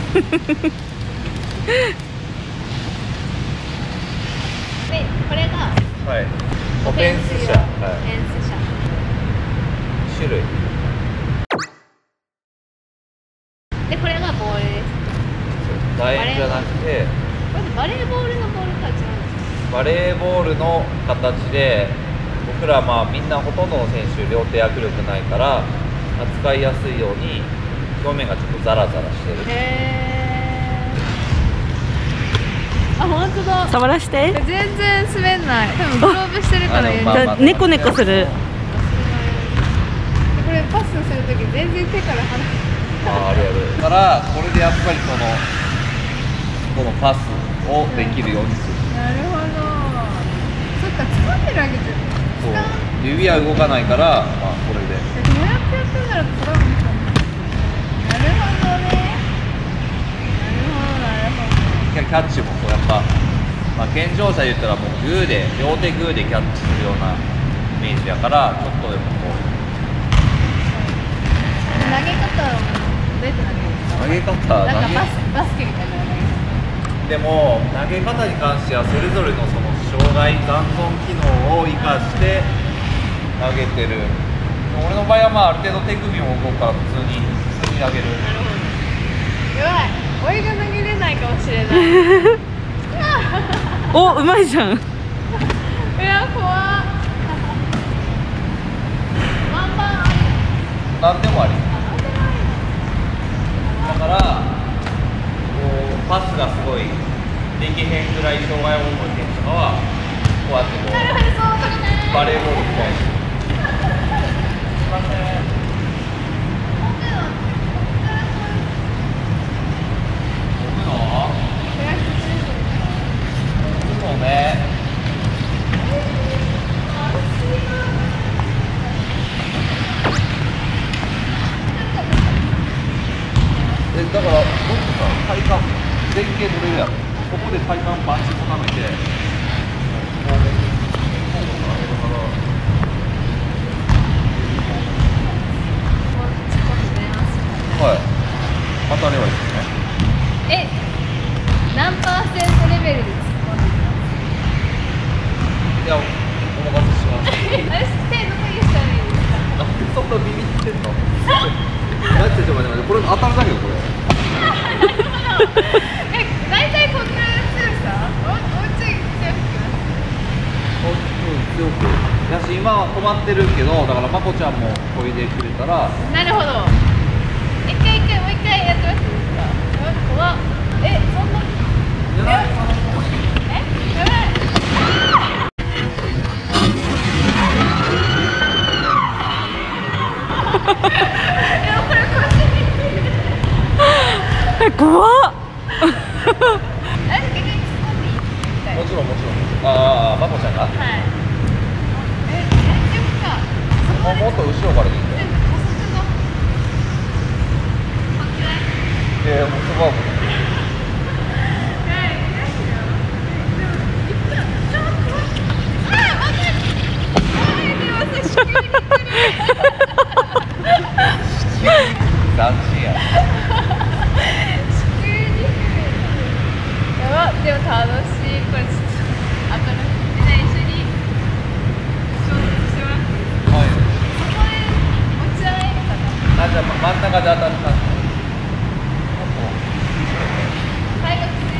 で、これがはい。オフェンス車。 オフェンス車。 種類。 で、これがボールです。 楕円じゃなくて、 これバレーボールのボールとは違うんですか？ バレーボールの形で、僕らまあみんなほとんどの選手両手握力ないから扱いやすいように表面がちょっとザラザラしてる。 へー。あ、本当だ。 触らして。 全然滑んない。多分グローブしてるからまあまあネコネコする。 これパスするとき全然手から離れあるある。だからこれでやっぱりこのパスをできるようにする。 なるほど。そっか、掴んでるわけじゃん。 そう指は動かないから、まあこれで。 どうやってやってんだろうってトラブルしたの。なるほどね。なるほど。 キャッチもそうやっぱ、まあ、健常者で言ったらもうグーで両手グーでキャッチするようなイメージやからちょっとでもこう投げ方はどうやって投げるんですか？ 投げ方なんかバスケみたいな投げ方。 でも投げ方に関してはそれぞれのその障害残存機能を生かして投げてる。俺の場合はまあある程度手首も動くから普通に投げる。 なるほど。やばい、俺が投げれないかもしれない。 お、うまいじゃん。 いや、怖っ。ワンバンあり。 何でもあり。 なんでもあり。 だからこうパスがすごいできへんぐらい障害を持つ選手とかはこうやってこうなるほど、そうだね。 バレーボールみたいに。すいません。そうね。だからもっとさ体幹前傾取れるやろ。ここで体幹バンチ固めてはい、当たればいいですね。 何パーセントレベルで突っ込んできます？ いや、お任せします。 あれ、手どこにしたらいいですか？ なんでそんなビビってんの？だってちょっと待って、これ当たるだけよこれ。 大体こんぐらいの強さ？おうち強く？ 強く。やし今は止まってるけど、だからまこちゃんもこいでくれたら。 なるほど。もう一回やってもらっていいですか？怖っ。そんな。やばい。 怖っ。 もちろんもちろん。ああ、まこちゃんが。 はい。 もっと後ろからでいいんだよ。もうそこはもう。斬新や。 やば、でも楽しい。これちょっと後のみんな一緒に衝突してもらっていいですか？ はい。 そこで持ち上げるかな。 あ、じゃあ真ん中で当たる感じ。 対角線。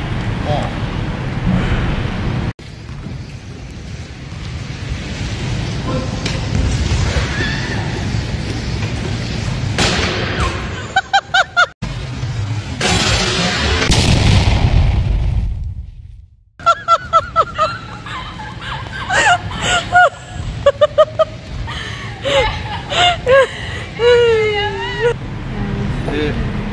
で、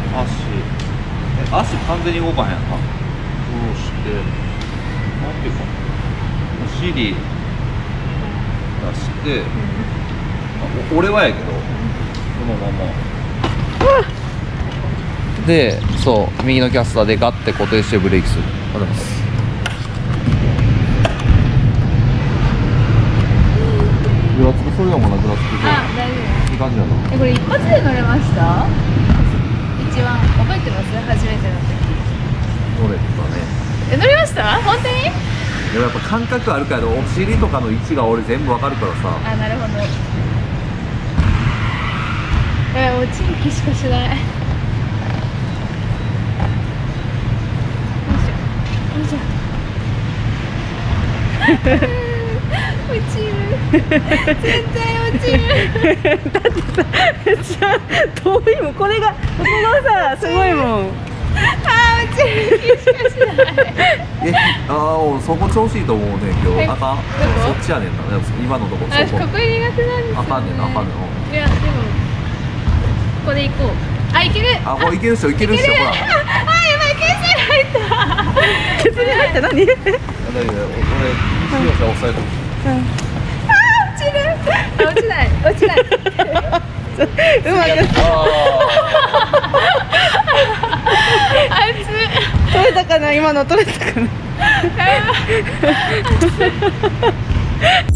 足完全に動かへんな。こうして、なんていうか、お尻出して、俺はやけど、このまま。で、そう、右のキャスターでガッて固定してブレーキする。あります。ぐらつく、それはもうなぐらつく。 あ、大丈夫。 いい感じだな。 これ一発で乗れました？一番覚えてってます？初めての時。 乗れたね。 乗りました？本当に？ でもやっぱ感覚あるから、お尻とかの位置が俺全部わかるからさ。 あ、なるほど。落ちる気しかしない。よいしょ。落ちる。絶対落ちる。 だってさ、めっちゃ遠いもん。これが、ここがさ、すごいもん。 落ちる気しかしない。 そこ調子いいと思うね今日。あかん。そっちやねんな。今のとこ。 私ここ苦手なんですよね。 あかんねんな、あかんねん。 いやでもここで行こう。あ、いける。 あ、これいけるっしょ、いけるっしょ、ほら。 あ、やばい、ケースに入った。 ケツに入った何？ だけど俺、使用者押さえとく。 落ちる。落ちない、落ちない。 うまく取れたかな、今の取れたかな。